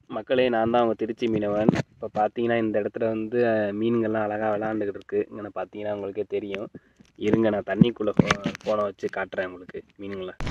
மக்களே, நான் தான் உங்கள் திருச்சி மீனவன். இப்போ பார்த்தீங்கன்னா இந்த இடத்துல வந்து மீன்கள்லாம் அழகாக விளாண்டுக்கிட்டு இருக்குது. இங்கே பார்த்தீங்கன்னா உங்களுக்கே தெரியும். இருங்க, நான் தண்ணிக்குள்ளே ஃபோனை வச்சு காட்டுறேன் உங்களுக்கு மீனுங்களை.